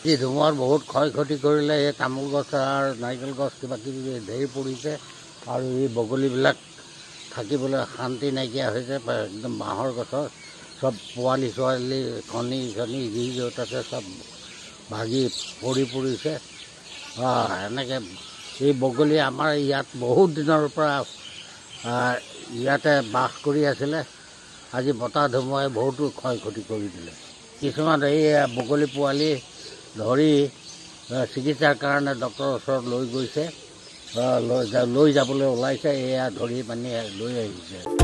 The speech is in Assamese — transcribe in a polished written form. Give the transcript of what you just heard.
এই ধুমুহাত বহুত ক্ষয় ক্ষতি কৰিলে। এই তামোল গছ আৰু নাৰিকল গছ কিবা কিবি ঢেৰ পৰিছে আৰু এই বগলীবিলাক থাকিবলৈ শান্তি নাইকিয়া হৈছে। একদম বাঁহৰ গছৰ সব পোৱালি ছোৱালী কণী চণী যি য'ত আছে সব ভাগি পৰিছে। এনেকৈ এই বগলী আমাৰ ইয়াত বহুত দিনৰ পৰা ইয়াতে বাস কৰি আছিলে। আজি বতাহ ধুমুহাই বহুতো ক্ষয় ক্ষতি কৰি দিলে। কিছুমান এই বগলী পোৱালি ধৰি চিকিৎসাৰ কাৰণে ডক্তৰৰ ওচৰত লৈ গৈছে, লৈ যাবলৈ ওলাইছে। এয়া ধৰি পানি লৈ আহিছে।